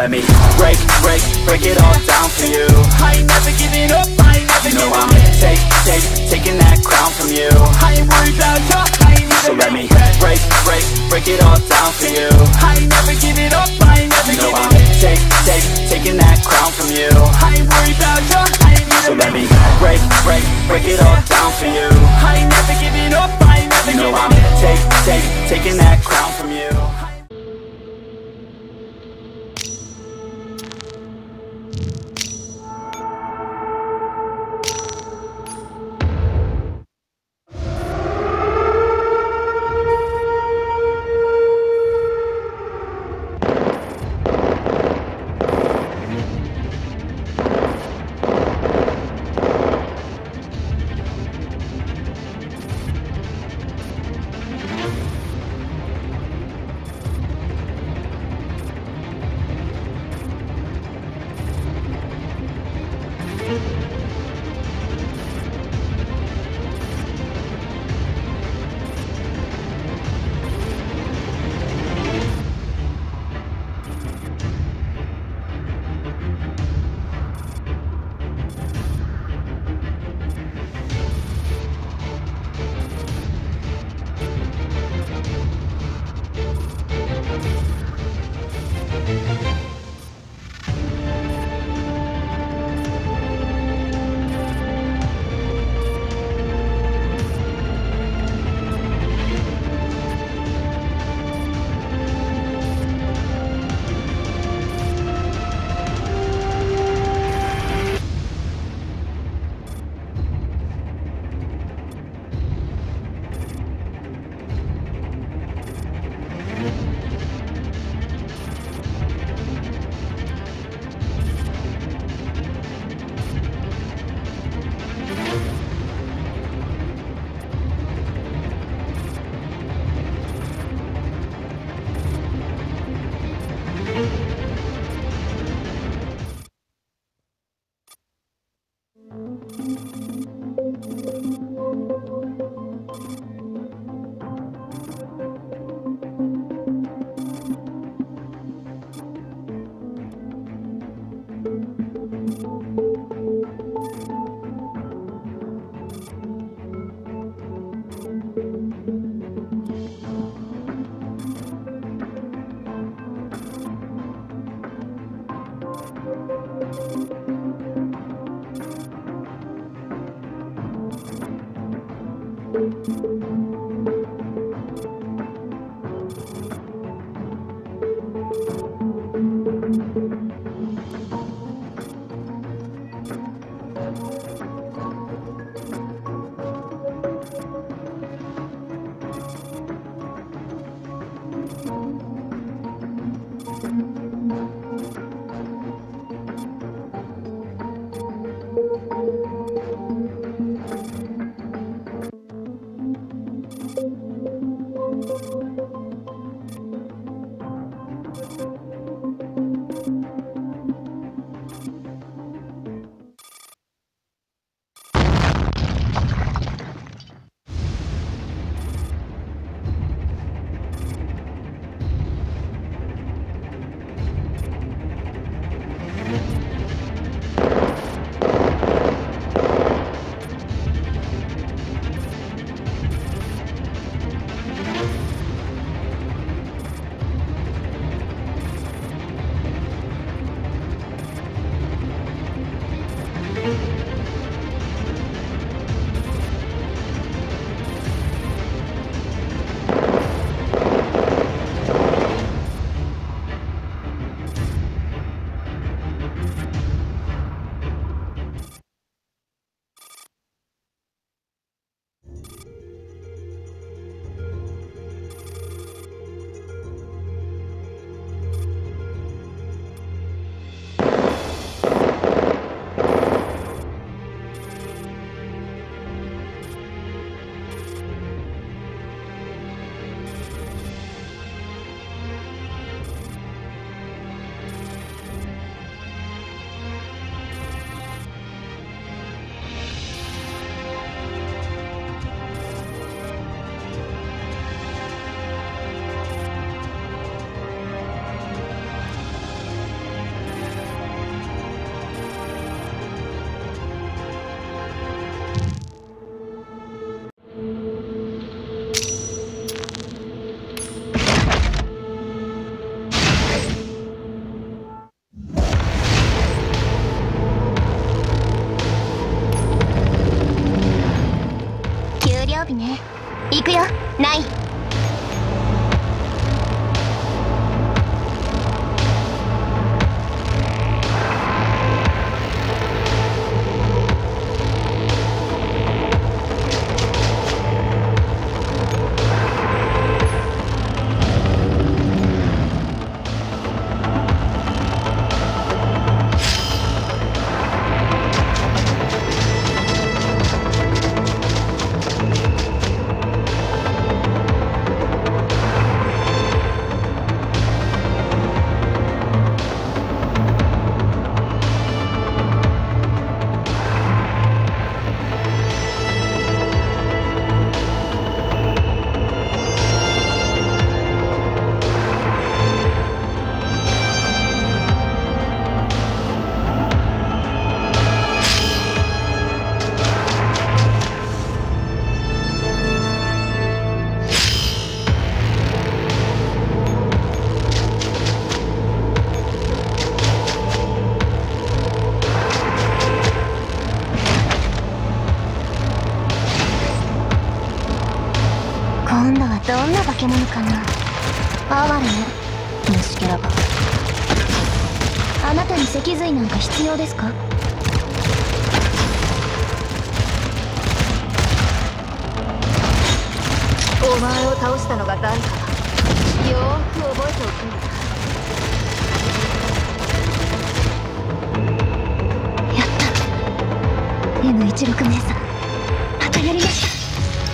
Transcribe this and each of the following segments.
let me break it all down for you. I ain't never giving up, I ain't never You know giving I'm up. taking that crown from you. I ain't worried about you, I ain't never So let me giving up. break it all down for you. I ain't never giving up, I ain't never You know giving I'm up. taking that crown from you. I ain't worried about you, I ain't never So let me giving up. break it all down for you. I ain't never giving up, I ain't never You know giving I'm up. taking that crown from you. りね。行くよ、ナイン。今度はどんな化け物かな。哀れね、虫けらが。あなたに脊髄なんか必要ですか？ お前を倒したのが誰かよーく覚えておくんだ。 やった。 M16 姉さん、またやりました。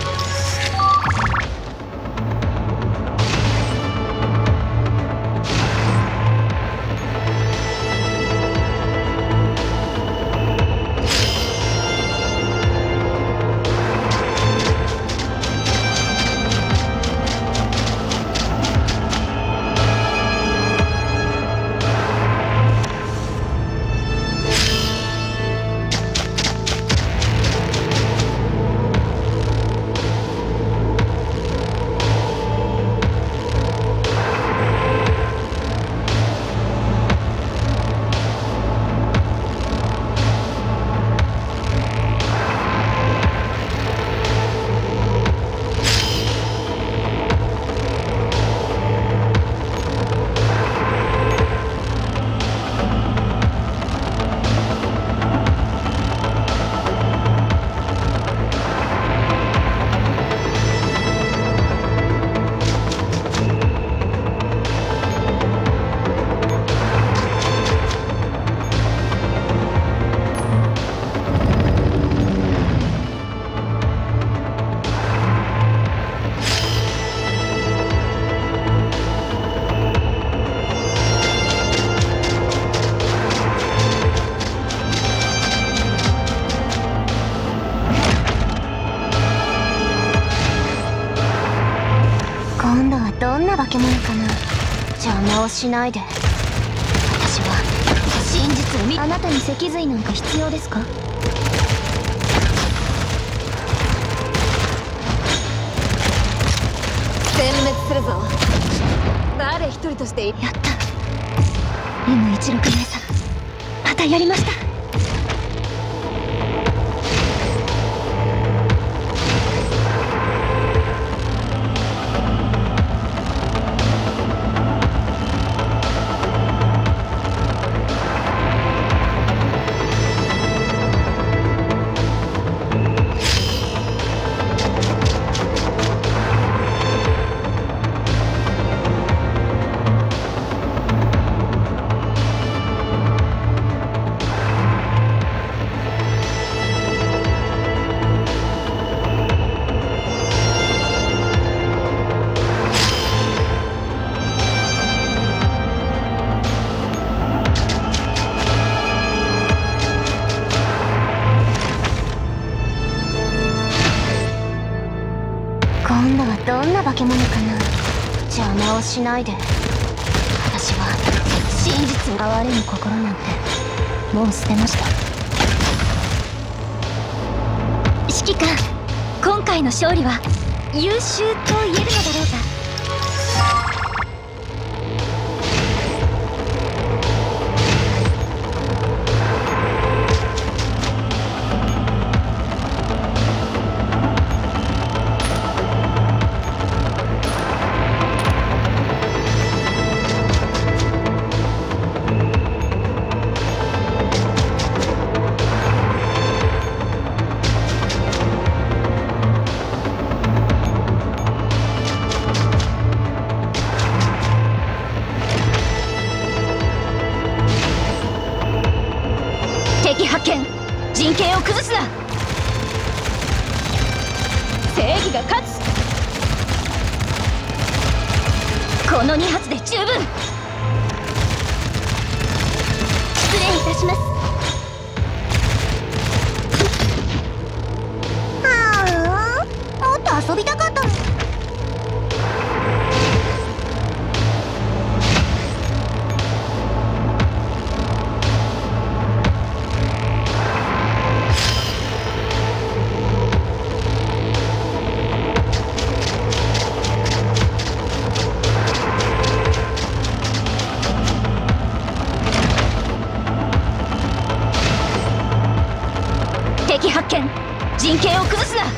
今度はどんな化け物かな。邪魔をしないで。私は真実を見。あなたに脊髄なんか必要ですか？ 殲滅するぞ。誰一人としてやった。 M16 姉さん、またやりました。今度はどんな化け物かな。邪魔をしないで。私は真実を哀れむ心なんてもう捨てました。指揮官、今回の勝利は優秀と言えるのだろうか。 が勝つ。この2発で十分。失礼いたします。はあ、もっと遊びたかったの。敵発見。陣形を崩すな。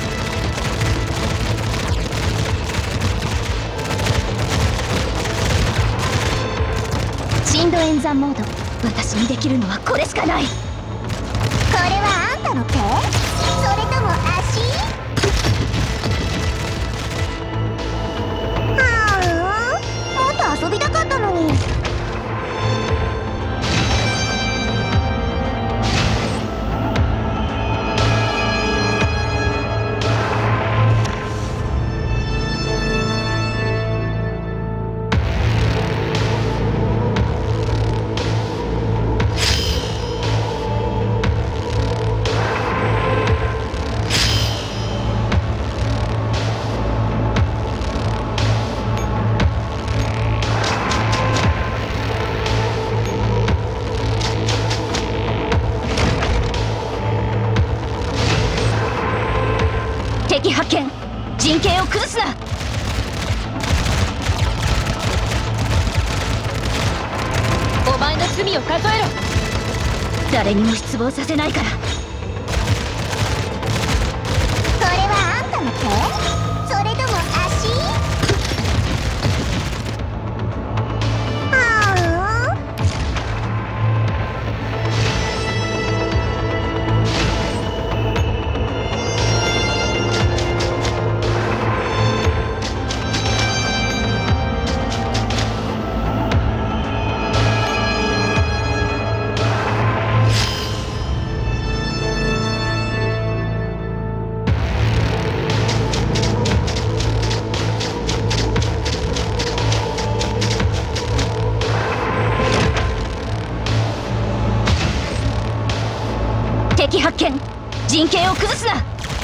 深度演算モード。私にできるのはこれしかない。これはあんたの手？それとも足？はあ、もっと遊びたかったのに。敵発見。陣形を崩すな。お前の罪を数えろ。誰にも失望させないから。これはあんたの手？それとも足？はあ。敵発見。陣形を崩すな。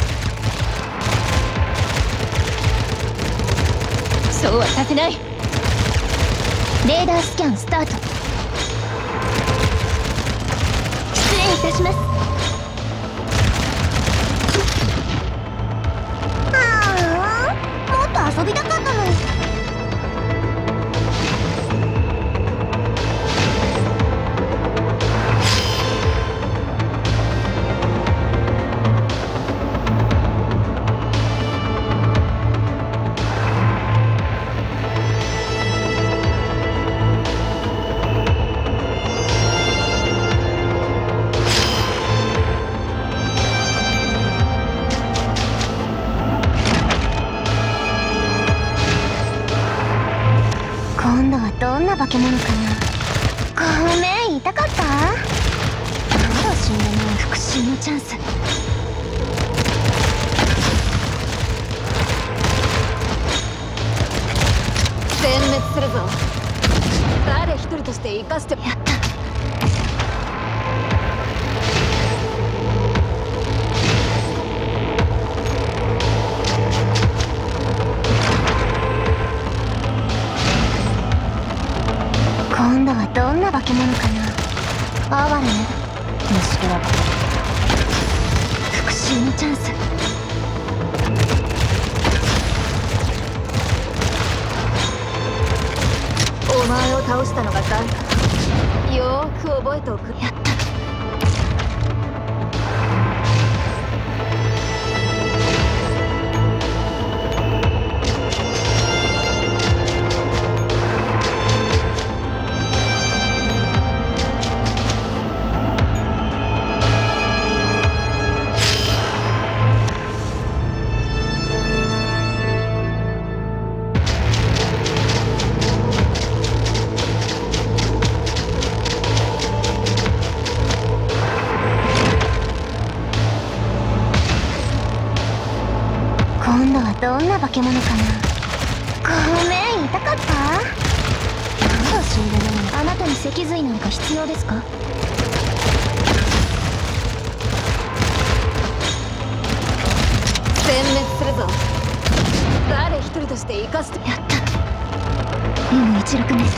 そうはさせない。レーダースキャンスタート。失礼いたします。はあ、もっと遊びたかったのに。今度はどんな化け物かな。ごめん、痛かった？まだ死んでない復讐のチャンス。 全滅するぞ。誰一人として生かして。 やった。今度はどんな化け物かな。哀れね、虫けらば復讐のチャンス。 お前を倒したのが誰かよーく覚えておく。 やった。 度はどんな化け物かな。ごめん、痛かった？まだ死んでない。あなたに脊髄なんか必要ですか？ 全滅するぞ。誰一人として生かして。 やった。M16 です。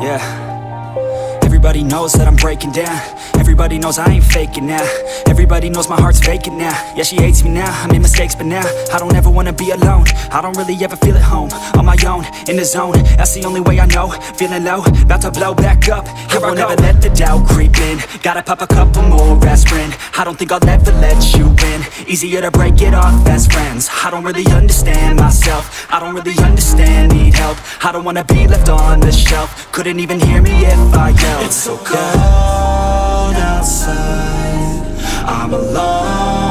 Yeah. Everybody knows that I'm breaking down. Everybody knows I ain't faking now. Everybody knows my heart's vacant now. Yeah, she hates me now, I made mistakes but now I don't ever wanna be alone. I don't really ever feel at home. On my own, in the zone, that's the only way I know. Feeling low, about to blow back up. I won't ever let the doubt creep in. Gotta pop a couple more aspirin. I don't think I'll ever let you in. Easier to break it off best friends. I don't really understand myself. I don't really understand, need help. I don't wanna be left on the shelf. Couldn't even hear me if I yelled. It's so cold outside, I'm alone